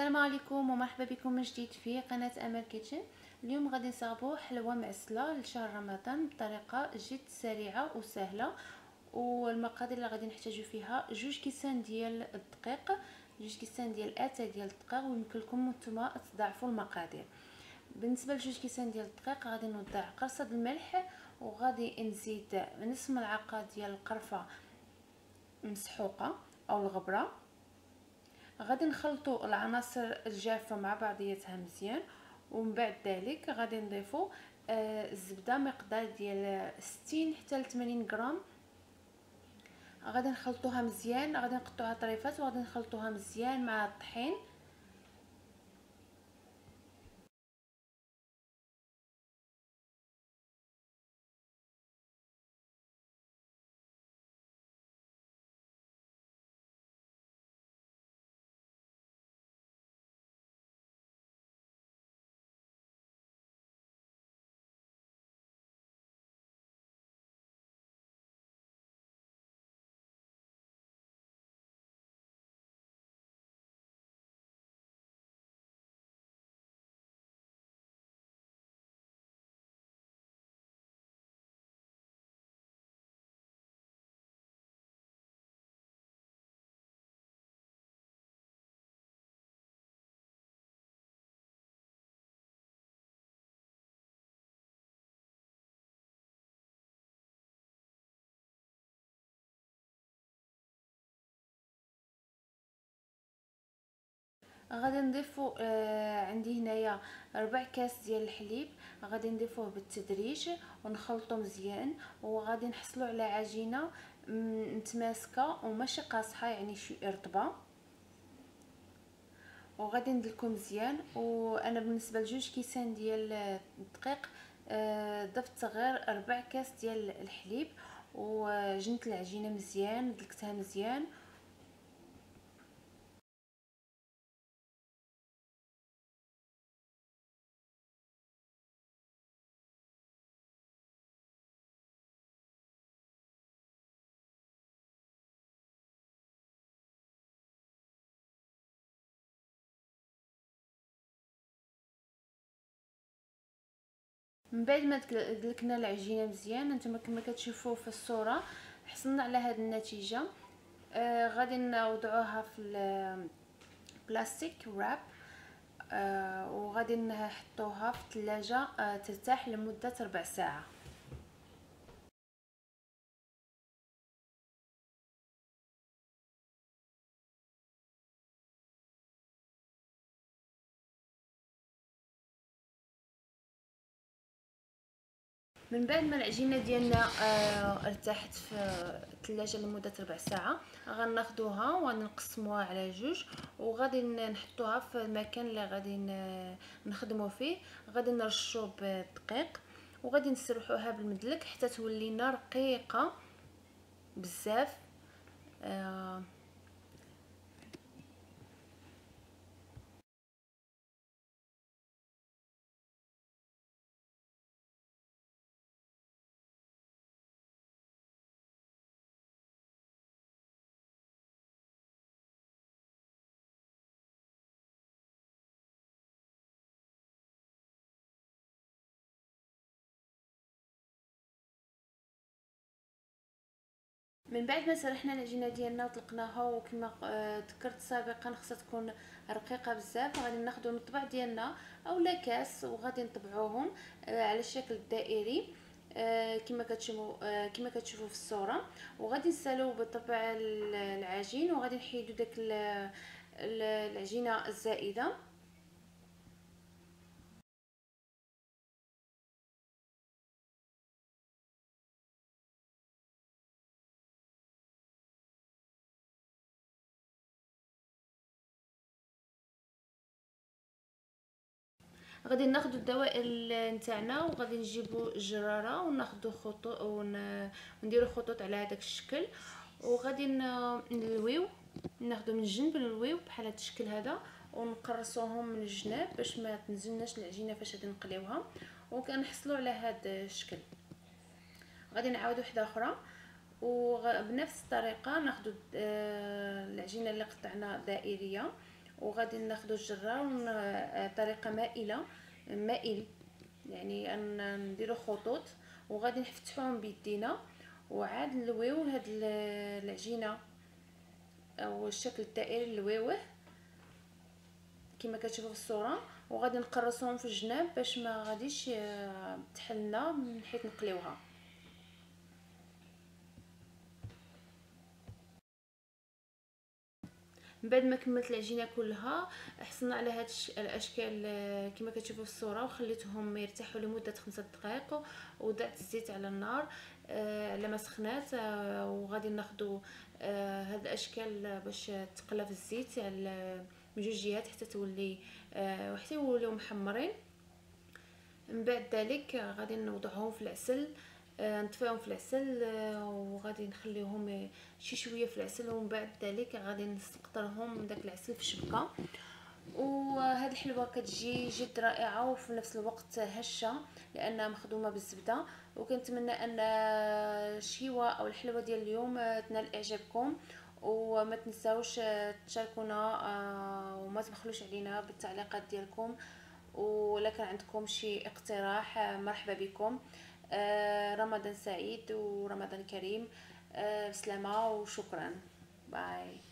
السلام عليكم ومرحبا بكم من جديد في قناة امل كيتشن. اليوم غادي نصاوبوا حلوة معسلة لشهر رمضان بطريقة جد سريعة وسهلة. والمقادير اللي غادي نحتاجو فيها 2 كيسان ديال الدقيق، 2 كيسان ديال اتاي ديال الدقيق، ويمكن لكم نتوما تضاعفوا المقادير. بالنسبه ل2 كيسان ديال الدقيق غادي نوضع قرصه الملح، وغادي نزيد نصف ملعقه ديال القرفه مسحوقه او الغبره. غادي نخلطوا العناصر الجافه مع بعضياتها مزيان، ومن بعد ذلك غادي نضيفوا الزبده مقدار ديال 60 حتى ل 80 غرام. غادي نخلطوها مزيان، غادي نقطعوها طريفات وغادي نخلطوها مزيان مع الطحين. غادي نضيفوا عندي هنايا 4 كاس ديال الحليب. غادي نضيفوه بالتدريج ونخلطو مزيان، وغادي نحصلوا على عجينه متماسكه وماشي قاصحه، يعني شي رطبه. وغادي ندلكو مزيان. وانا بالنسبه ل2 كيسان ديال الدقيق ضفت غير 4 كاس ديال الحليب، وجنت العجينه مزيان، دلكتها مزيان. من بعد ما دلكنا العجينه مزيان، نتوما كما كتشوفوا في الصوره حصلنا على هذه النتيجه. غادي نوضعوها في البلاستيك راب، وغادي نحطوها في الثلاجه ترتاح لمده 4 ساعات. من بعد ما العجينه ديالنا ارتاحت في الثلاجه لمده 4 ساعات، غناخذوها ونقسموها على جوج، وغادي نحطوها في المكان اللي غادي نخدموا فيه. غادي نرشوا بالدقيق، وغادي نسرحوها بالمدلك حتى تولينا رقيقه بزاف. من بعد ما سرحنا العجينه ديالنا وطلقناها، وكما ذكرت سابقا خصها تكون رقيقه بزاف، غادي ناخذوا المطبع ديالنا اولا كاس وغادي نطبعوهم على الشكل الدائري كما كتشوفوا في الصوره. وغادي نسالو بطبع العجين، وغادي نحيدوا داك العجينه الزائده. غادي ناخذ الدوائر نتاعنا، وغادي نجيبوا الجراره وناخذوا خطوط ونديروا خطوط على هذاك الشكل، وغادي نلويو، ناخذوا من الجنب نلويو بحال هذا الشكل هذا، ونقرصوهم من الجناب باش ما تنزلناش العجينه فاش غادي نقليوها، وكنحصلوا على هذا الشكل. غادي نعاود وحده اخرى، وبنفس الطريقه ناخذ العجينه اللي قطعنا دائريه، وغادي ناخذ الجرار طريقه مائل، يعني نديرو خطوط وغادي نفتحوهم بيدينا، وعاد نلويو هاد العجينه او الشكل الدائري نلويوه كما كتشوفوا في الصوره، وغادي نقرصوهم في الجناب باش ما غاديش تحلنا من حيث نقليوها. من بعد ما كملت العجينه كلها حصلنا على هاد الاشكال كما كتشوفوا في الصوره، وخليتهم يرتاحوا لمده 5 دقائق، وضعت الزيت على النار على ما سخنات، وغادي ناخذوا هاد الاشكال باش تقلى في الزيت على من جوج جهات حتى تولي وحتى يوليو محمرين. من بعد ذلك غادي نوضعهم في العسل، نطفيهم في العسل، وغادي نخليهم شي شويه في العسل، ومن بعد ذلك غادي نسقطرهم من داك العسل في الشبكه. وهاد الحلوه كتجي جد رائعه وفي نفس الوقت هشه لانها مخدومه بالزبده. وكنتمنى ان الشيوه او الحلوه ديال اليوم تنال اعجابكم، وما تنساوش تشاركونا وما تبخلوش علينا بالتعليقات ديالكم. ولا كان عندكم شي اقتراح مرحبا بكم. رمضان سعيد ورمضان كريم. بسلامة وشكرا. باي.